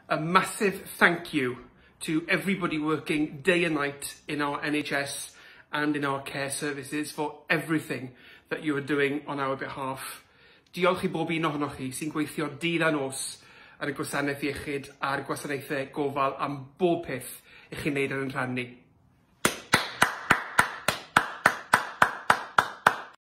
A massive thank you to everybody working day and night in our NHS and in our care services for everything that you are doing on our behalf. Diolch I bob un ohonoch chi sy'n gweithio dydd a nos ar y gwasanaeth iechyd a'r gwasanaethau gofal am bob peth i chi'n neud yn rhan ni.